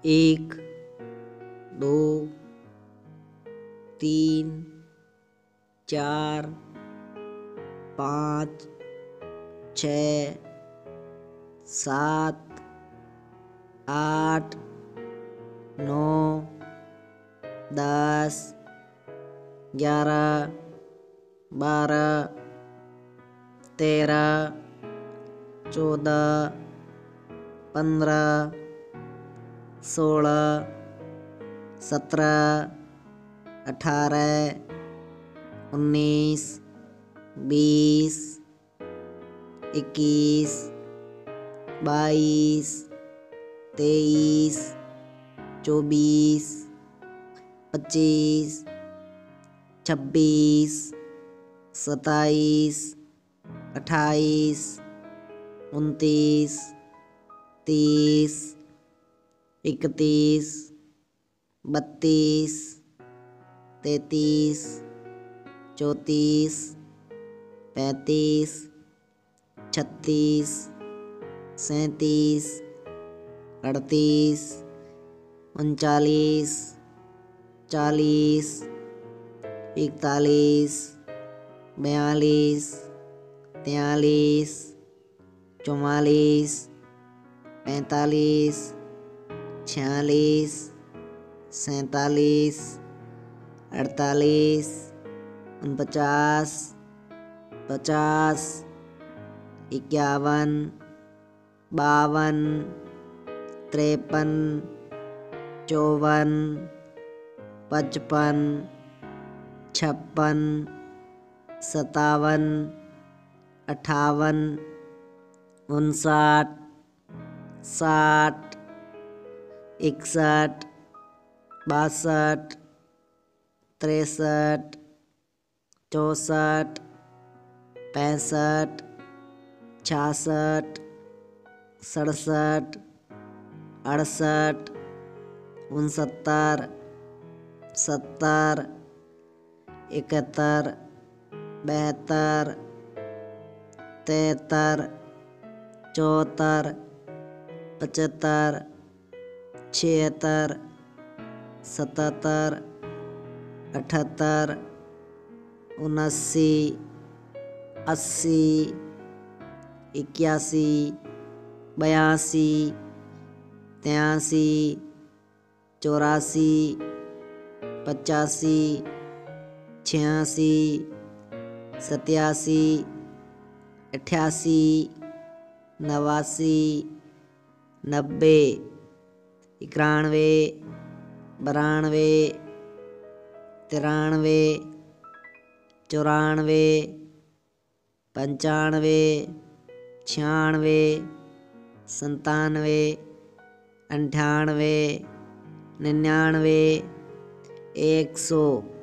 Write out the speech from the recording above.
एक, दो, तीन, चार, पाँच, छः, सात, आठ, नौ, 10, 11, 12, 13, 14, 15, 16, 17, 18, 19, 20, 21, 22, 23, 24, 25, 26, 27, 28, 29, 30, 31, 32, 33, 34, 35, 36, 37, 38, 39, 40, 41, 42, 43, 44, 45, 46, 47, 48, 49, 50, 51, 52, 53, 54, 55, 56, 57, 58, 59, 60, 61, 62, 63, 64, 65, 66, 67, 68, 69, 70, 71, 72, 73, 74, 75, 76, 77, 78, 79, 80, 81, 82, 83, 84, 85, 86, 87, 88, 89, 90, 91, 92, 93, 94, 95, 96, 97, 98, 99, 100।